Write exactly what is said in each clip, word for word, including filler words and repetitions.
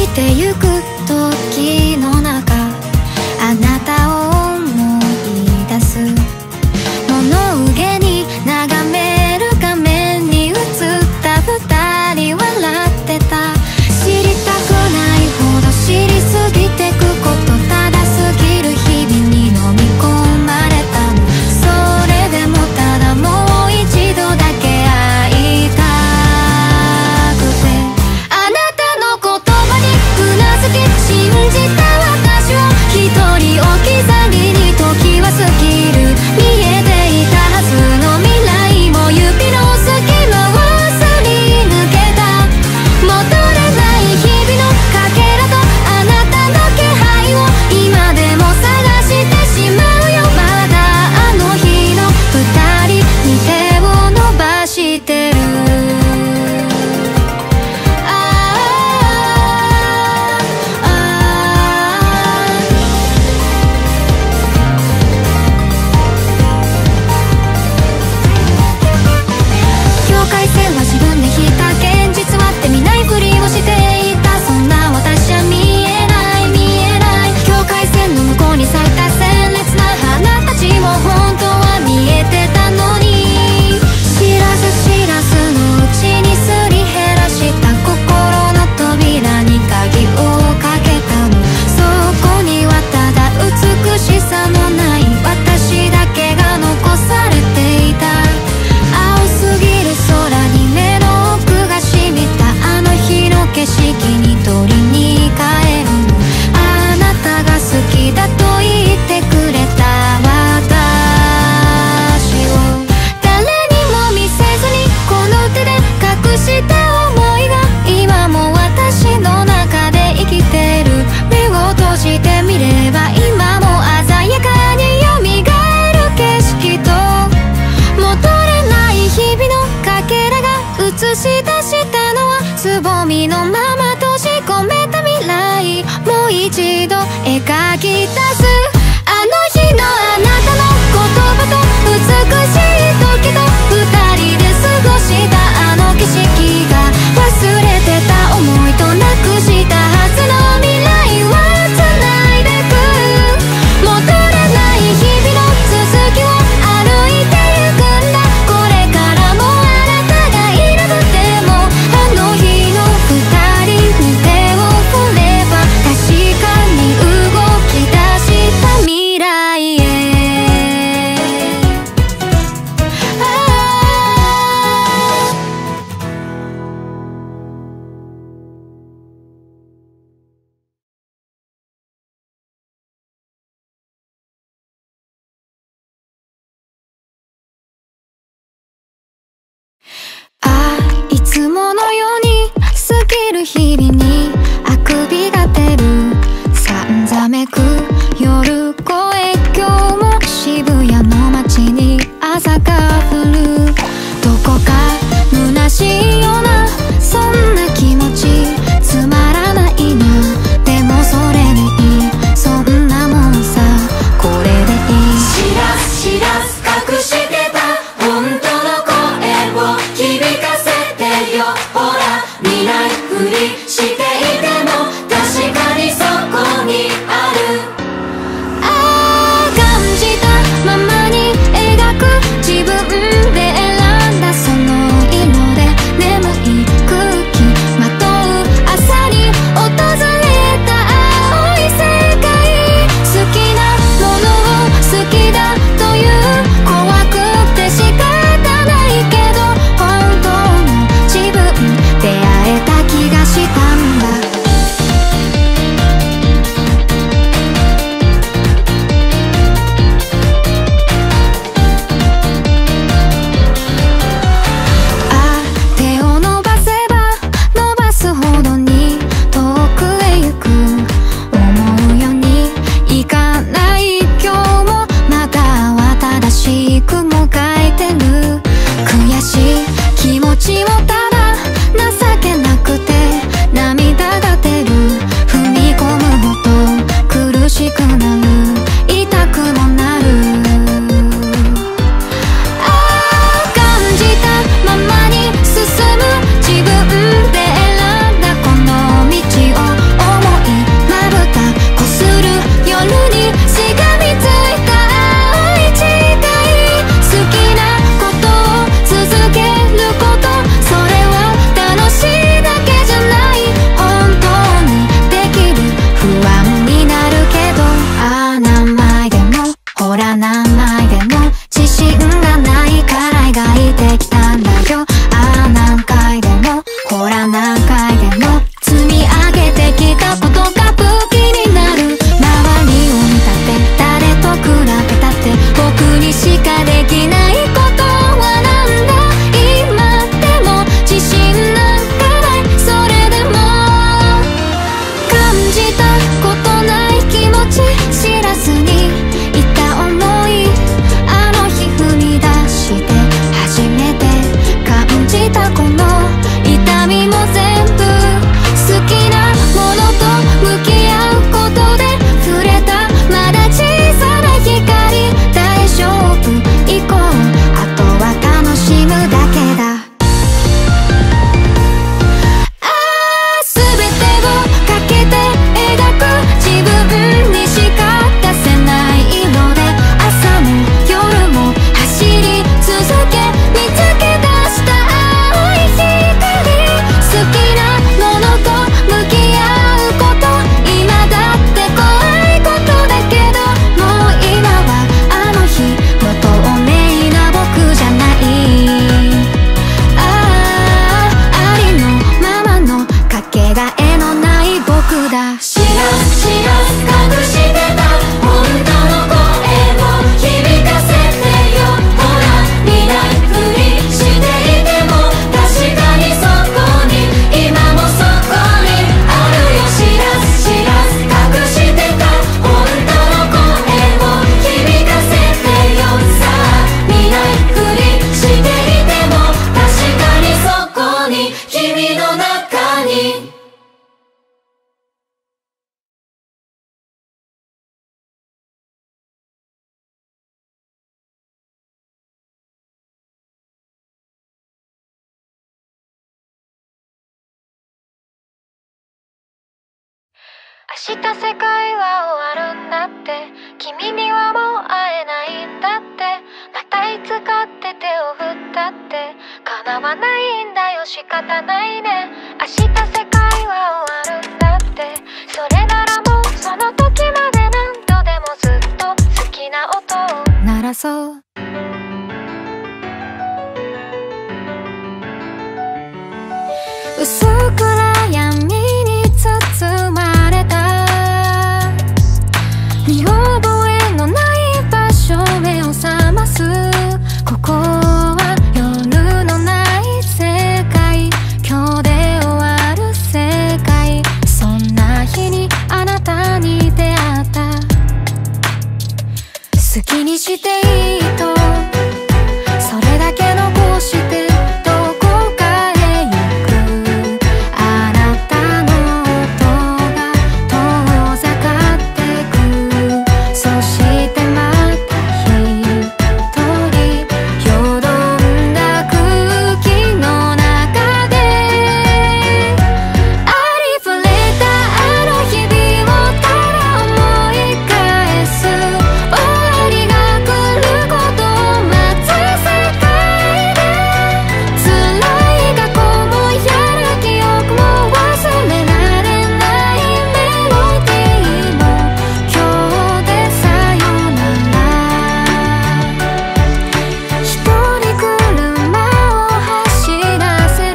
ぎてゆく時の中、あなたを思い出す。物憂げに眺める画面に映った二人笑ってた。知りたくないほど知りすぎてくこと、ただすぎる日々に飲み込まれたの。それでもただもう一度だけ会いたくて、あなたの言葉にうなずき信じた私を一人置き去りに時は過ぎる。見えていたはずの未来も指の隙間をすり抜けた。戻れない日々のかけらとあなたの気配を今でも探してしまうよ。まだあの日の二人に手を伸ばしてる。境界線は自分で引いた。現実はって見ないふりをしていた。そんな私は見えない見えない。境界線の向こうに咲いた鮮烈な花たちも本当は見えてたのに、知らず知らずのうちにすり減らした心の扉に鍵をかけたの。そこにはただ美しさのない私だけが残されていた。青すぎる空に目の奥が染みた。あの日の景色に取りに帰るの。あなたが好きだと言ってくれた私を誰にも見せずにこの手で隠した想いが今も私の中で生きてる。目を閉じてみれば今も鮮やかに蘇る景色と、戻れない日々のかけらが映し出したのはつぼみのまま閉じ込めた未来。もう一度描き出す。あの日のあなたの言葉と美しい時と二人で過ごしたあの景色が、忘れてた思いとなくしたはずの未来は繋いでく。戻れない日々の続きを歩いてゆくんだ。これからもあなたがいなくてもあの日の二人に手を振れば確かに動き出した未来へ。ああ、いつものように過ぎる日々にあくびが出る。さんざめく夜声、今日も渋谷の街に朝が降る。どこか虚しいようなそんな気持ち、つまらないな。でもそれでいい、そんなもんさ、これでいい。知らず知らず隠してた本当の声を響かせてよ。ほら見ないふりしているら知らず知らず隠してた本当の声を響かせてよ。ほら見ないふりしていても確かにそこに今もそこにあるよ。知らず知らず隠してた本当の声を響かせてよ。さあ見ないふりしていても確かにそこに君の中に明日世界は終わるんだって、君にはもう会えないんだって、またいつかって手を振ったって叶わないんだよ、仕方ないね。明日世界は終わるんだって、それならもうその時まで何度でもずっと好きな音を鳴らそう。薄暗闇に包まれた見覚えのない場所、目を覚ますここは夜のない世界、今日で終わる世界。そんな日にあなたに出会った。好きにしていいとそれだけ残してどこかへ行く。あなたの音が遠ざかってく。そしてまた一人よどんだ空気の中でありふれたあの日々をただ思い返す。終わりが来ることを待つ世界で辛い過去もやる記憶も忘れられないメロディーも今日でさよなら。一人車を走らせる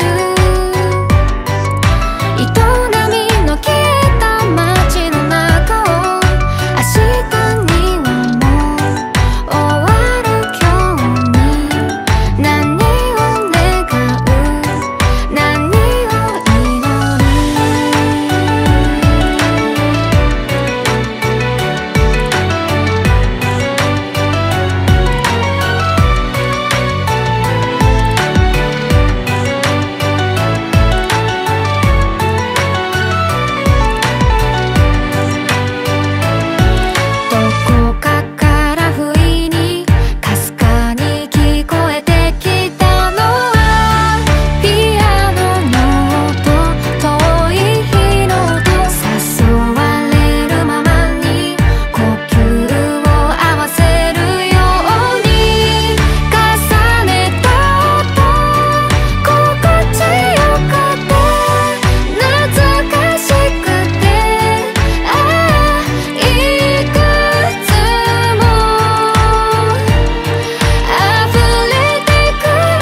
営みの消えた街の中を明日にはもう終わる今日に何を願う何を祈る。どこかから不意にかすかに聞こえてきたのはピアノの音、遠い日の音。誘われるままに呼吸を合わせるように重ねた音、心地よくて懐かしくて、ああいくつも溢れてくる。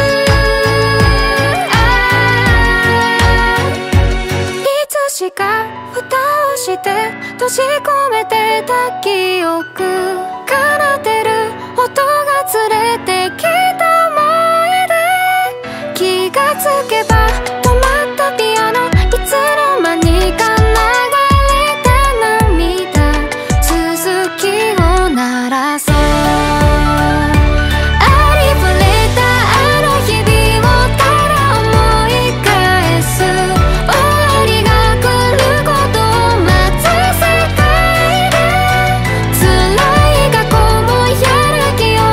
ああいつしか蓋をして閉じ込めてた記憶、奏でる音が連れてきた思い出。気がつけば止まったピアノ、いつの間にか流れた涙、続きを鳴らそう。ありふれたあの日々をただ思い返す。終わりが来ることを待つ世界で辛い過去もやる記憶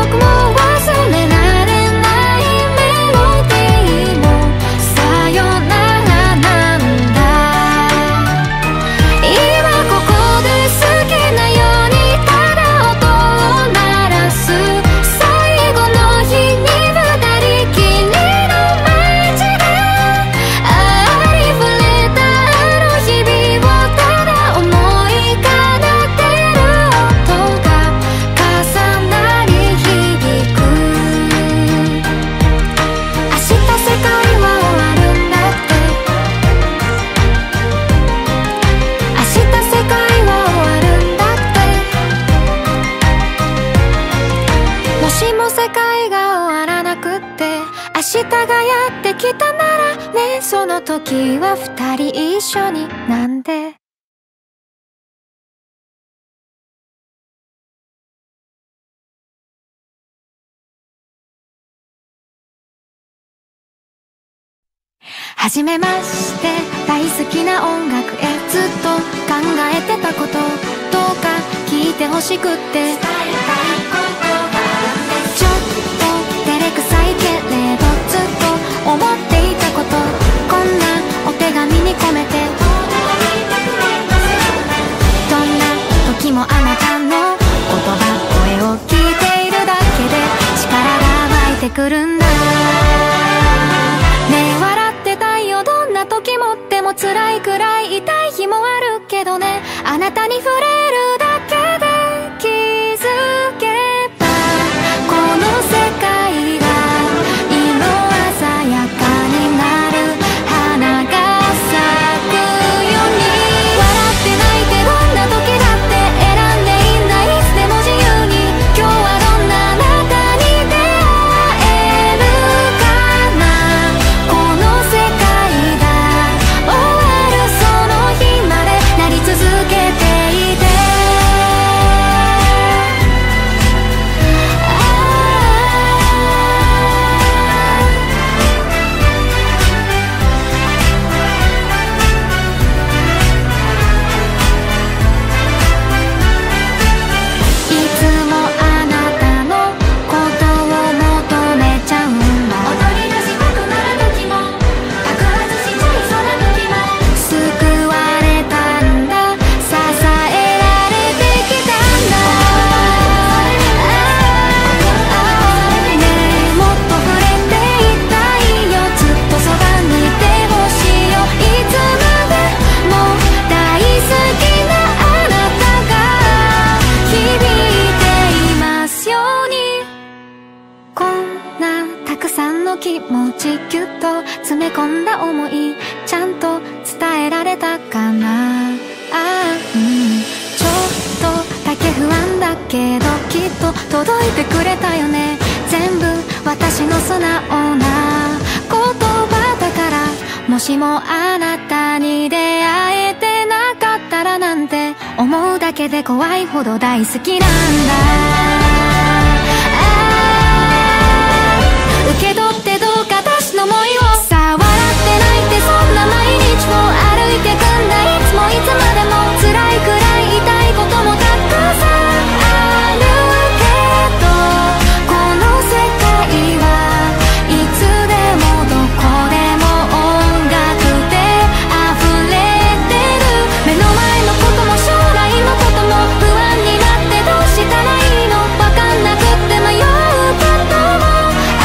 その時は二人一緒になんではじめまして、大好きな音楽へずっと考えてたこと、どうか聞いてほしくって伝えたいことがあるんです。ちょっと照れくさいけれどずっと思っていたこと、こんなお手紙に込めてどんな時もあなたの言葉声を聞いているだけで力が湧いてくるんだ。どんな時もでも辛いくらい痛い日もあるけどね、あなたに触れるだけで気づけばこの世界が色鮮やかになる花が咲くように。笑って泣いてどんな時だって選んでいいんだ、いつでも自由に。今日はどんなあなたに出会えるかな、この世界続けていて気持ちぎゅっと詰め込んだ思い、ちゃんと伝えられたかな。ああ、うん、ちょっとだけ不安だけどきっと届いてくれたよね。全部私の素直な言葉だから、もしもあなたに出会えてなかったらなんて思うだけで怖いほど大好きなんだ。受け取ってどうか私の想いを。さあ笑って泣いてそんな毎日を歩いてくんだ。いつもいつまでも辛いくらい痛いこともたくさんあるけど、この世界はいつでもどこでも音楽で溢れてる。目の前のことも将来のことも不安になってどうしたらいいの、わかんなくって迷うことも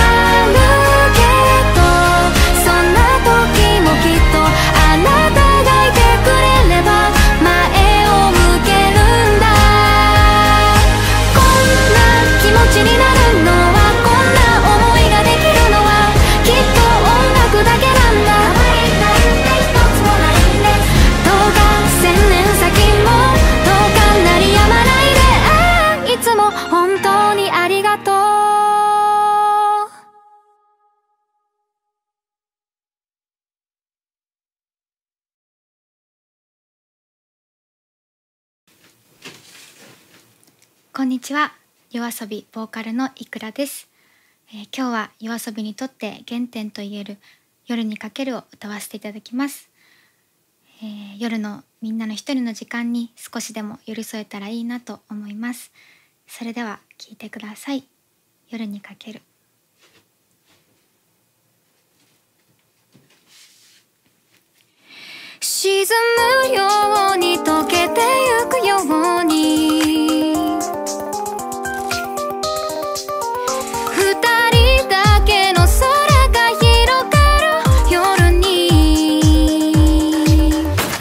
こんにちは、YOASOBIボーカルのいくらです、えー、今日はYOASOBIにとって原点といえる夜にかけるを歌わせていただきます、えー、夜のみんなの一人の時間に少しでも寄り添えたらいいなと思います。それでは聴いてください。夜にかける。沈むように溶けてゆくように二人だけの空が広がる夜に、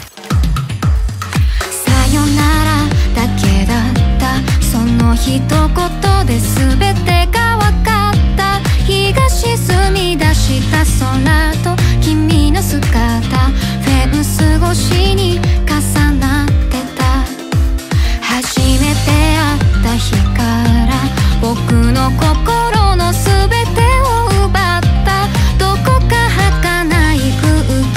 さよならだけだったその一言で全てが分かった。日が沈み出した空と君の姿、フェンス越しに重なってた。初めて会った日から僕の心の全てを奪った。どこか儚い空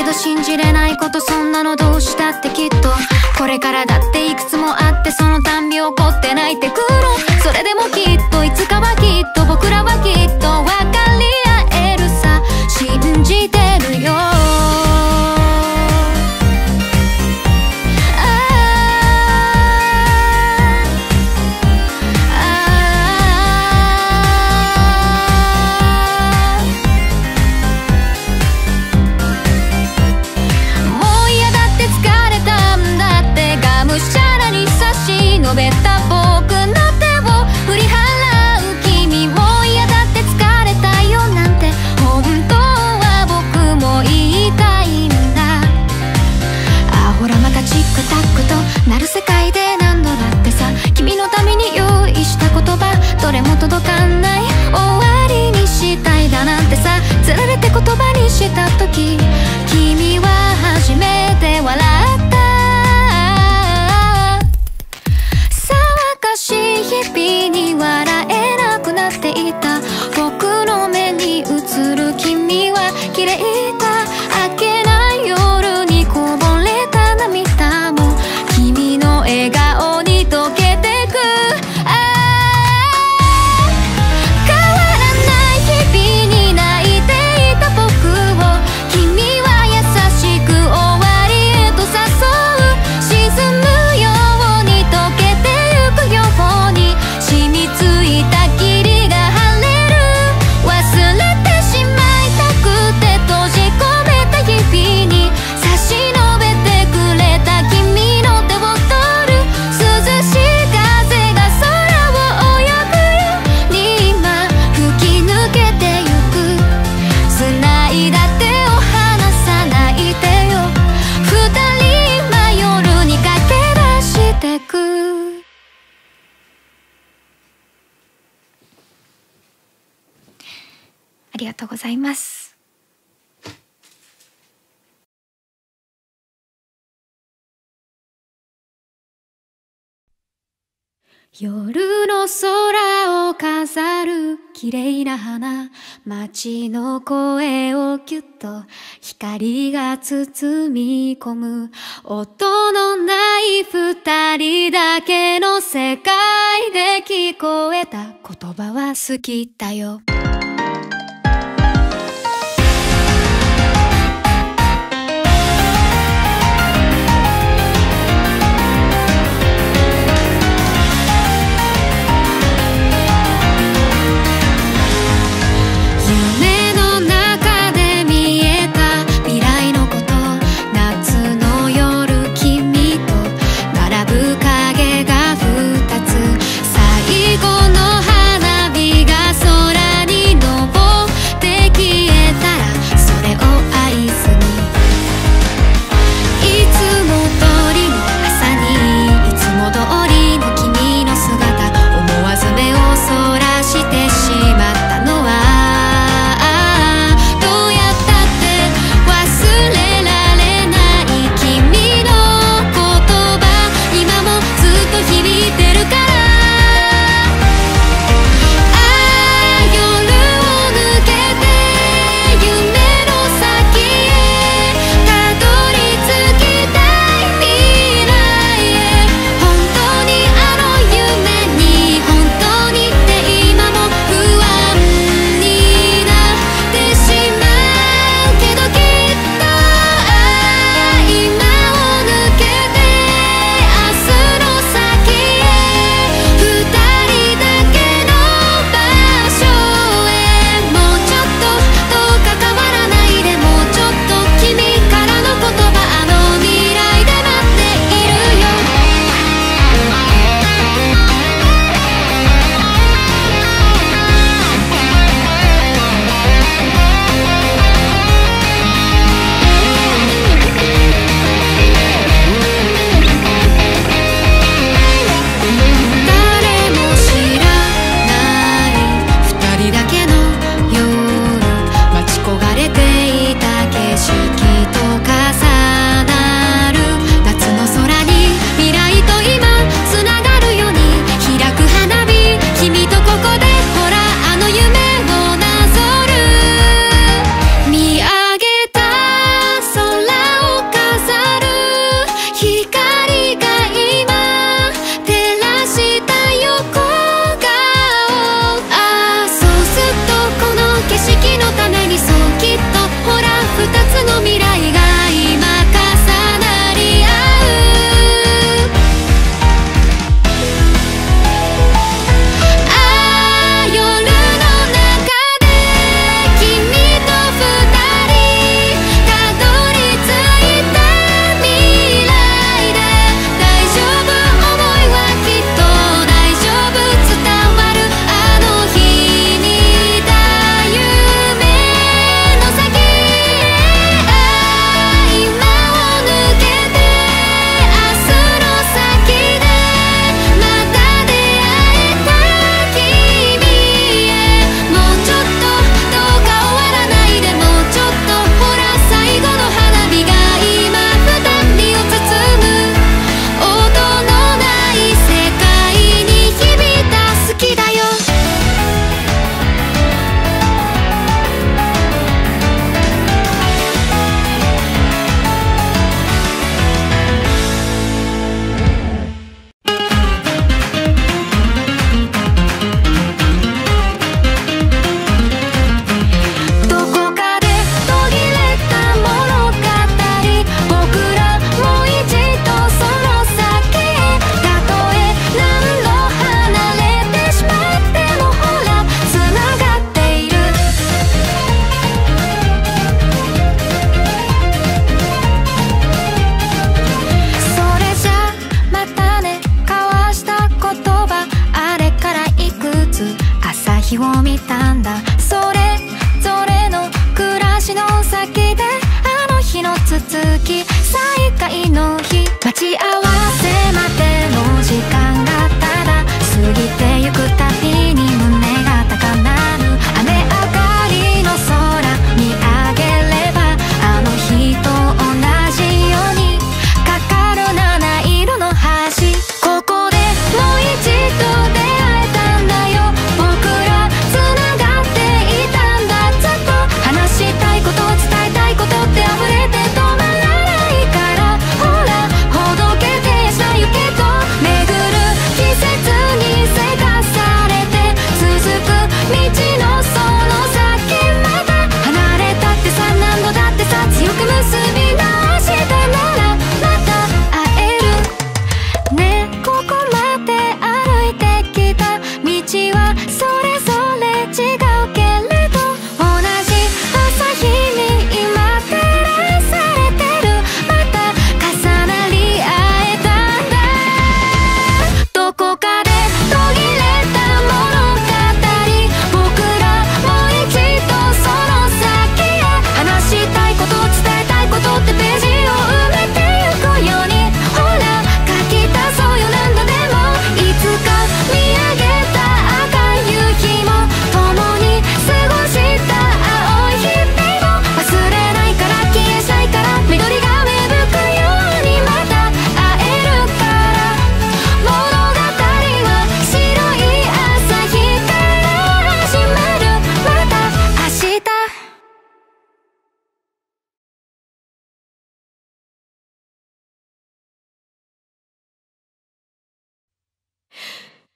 だ信じれないこと、そんなのどうしたってきっとこれからだっていくつもあって、そのたんび怒って泣いてくる。それでもきっといつかはきっと僕らはきっと分かり合えるさ、信じてるよ。述べた僕の手を振り払う君も嫌だって疲れたよなんて本当は僕も言いたいんだ。あほらまたチックタックとなる世界で何度だってさ、君のために用意した言葉どれも届かない終わりにしたいだなんてさ、つられて言葉にした時君は初めて笑った。日々に笑えなくなっていた僕の目に映る君は綺麗だ。明けない夜にこぼれた涙も君の笑顔に溶けてく。ああ変わらない日々に泣いていた僕を君は優しく終わりへと誘う。沈むように溶けてゆくように染みついた霧が晴れる。忘れてしまいたくて閉じ込めた指に差し伸べてくれた君の手を取る。涼しい風が空を泳ぐように今吹き抜けてゆく。繋いだ手を離さないでよ、二人今夜に駆け出してく。ありがとうございます。夜の空を飾る綺麗な花、街の声をぎゅっと光が包み込む。音のない二人だけの世界で聞こえた言葉は好きだよ。夢の中で見えた未来のこと、夏の夜君と並ぶ影が二つ、最後の花火が空に昇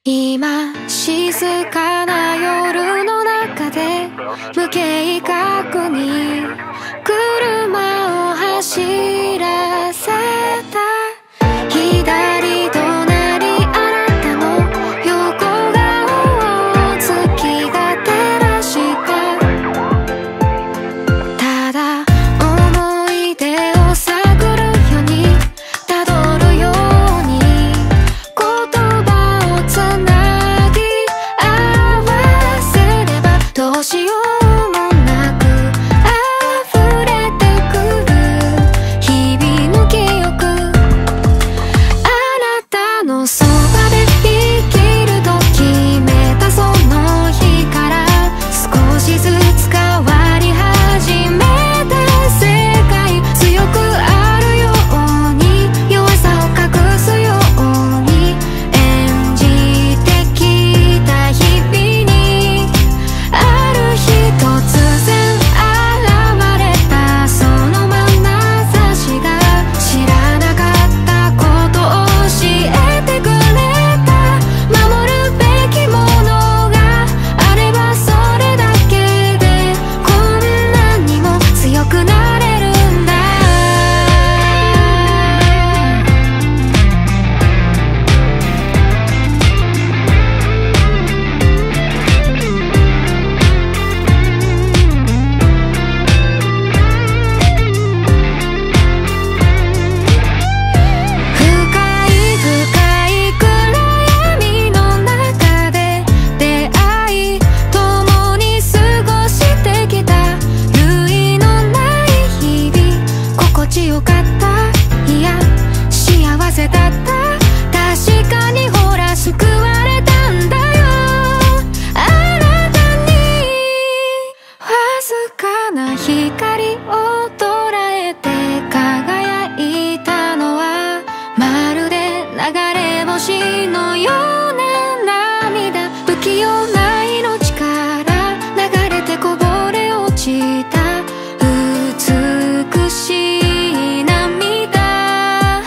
今静かな夜の中で無計画に車を走らせた左隣あなたの横顔を月が照らしたただ思い出を探るようにたどるように言葉をつなぎ合わせればどうしようもなく溢れてくる日々の記憶あなたのそばで生きると決めたその日から少しずつ変わり始めた世界強くあるように弱さを隠すように演じてきた日々にある日突然現れたその眼差しが知らなかったことを教えてくれた守るべきものがあればそれだけでこんなにも強くなれるんだ深い深い暗闇の中で出会い共に過ごしてきた類のない日々心地よかったいや幸せだった確かにほら救われたんだよあなたにわずかな光を捉えて輝いたのはまるで流れ星のような涙不器用な命から流れてこぼれ落ちた美しい涙あ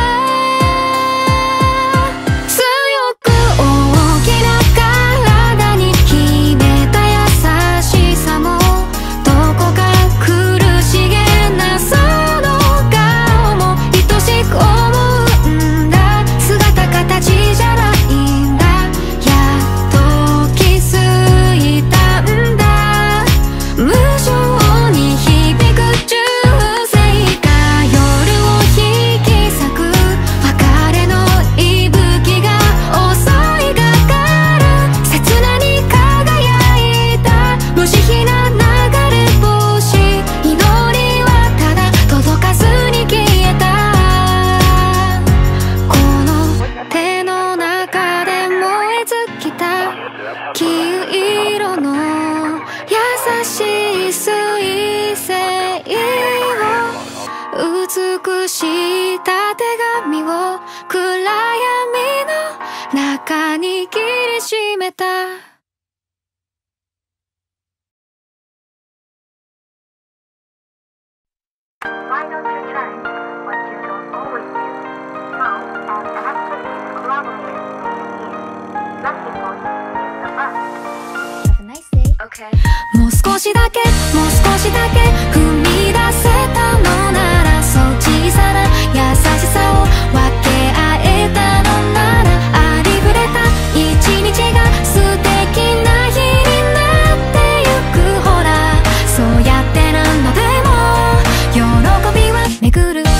あ強く大きな体に秘めた優しさもどこか苦しげなその顔も愛しく思うんだ姿形じゃないんだやっと気づいたんだ無情に響く銃声が夜を引き裂く別れの息吹が襲いかかる切なに輝いた無慈悲な流れ星祈りはただ届かずに消えたこの手の中で燃え尽きた黄色の優しい水星を美しいた手紙を暗闇の中に握りしめた Why don't you try what you don't always do? Now, as an activity collaborator, is nothing more than the bus. Have a nice day. Okay. もう少しだけもう少しだけ踏み出せたのならそう小さな優しさを分け合えたのならありふれた一日が素敵な日になってゆくほらそうやって何度でも喜びは巡る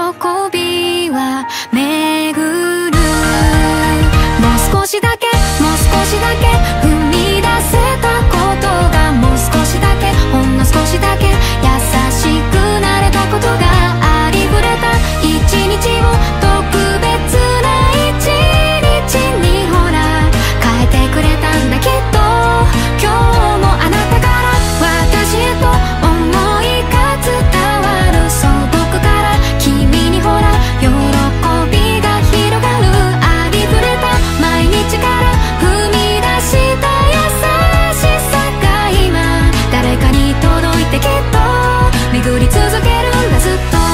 びは巡る。もう少しだけもう少しだけ踏み出せたことが、もう少しだけほんの少しだけ優しくなれたことが、ありふれた一日を特別な一日にほら変えてくれたんだきっと。今日もあなたから私へと思いが伝わる、そう僕から君にほら喜びが広がる。ありふれた毎日から踏み出した優しさが今誰かに届いてきっと巡り続けるんだずっと。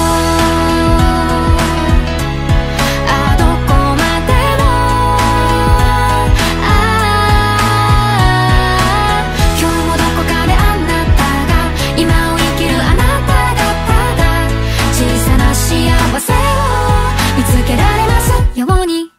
あどこまでもあ今日もどこかであなたが今を生きるあなたがただ小さな幸せを見つけられますように。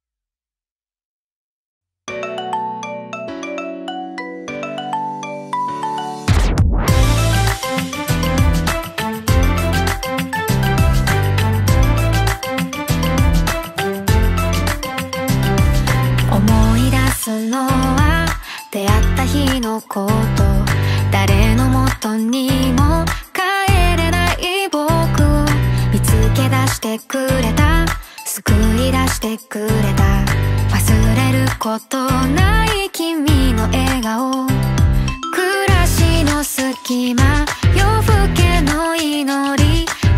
思い出すのは出会った日のこと、誰のもとにも帰れない僕を見つけ出してくれた、救い出してくれた、忘れることない君の笑顔、暮らしの隙間夜更けの祈り